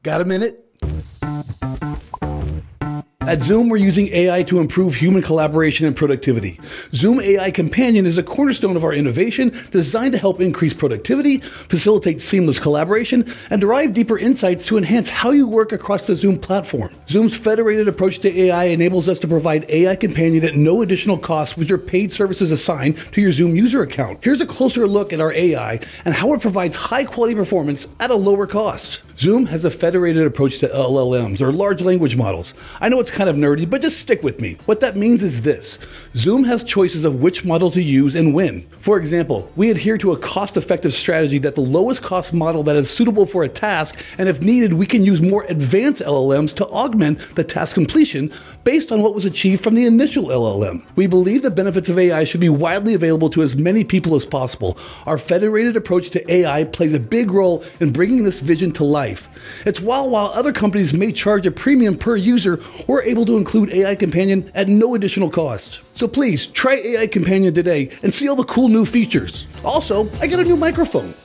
Got a minute? At Zoom, we're using AI to improve human collaboration and productivity. Zoom AI Companion is a cornerstone of our innovation designed to help increase productivity, facilitate seamless collaboration, and derive deeper insights to enhance how you work across the Zoom platform. Zoom's federated approach to AI enables us to provide AI Companion at no additional cost with your paid services assigned to your Zoom user account. Here's a closer look at our AI and how it provides high-quality performance at a lower cost. Zoom has a federated approach to LLMs, or large language models. I know it's kind of nerdy, but just stick with me. What that means is this: Zoom has choices of which model to use and when. For example, we adhere to a cost-effective strategy that the lowest cost model that is suitable for a task, and if needed, we can use more advanced LLMs to augment the task completion based on what was achieved from the initial LLM. We believe the benefits of AI should be widely available to as many people as possible. Our federated approach to AI plays a big role in bringing this vision to life. It's while other companies may charge a premium per user, we're able to include AI Companion at no additional cost. So please, try AI Companion today and see all the cool new features. Also, I got a new microphone.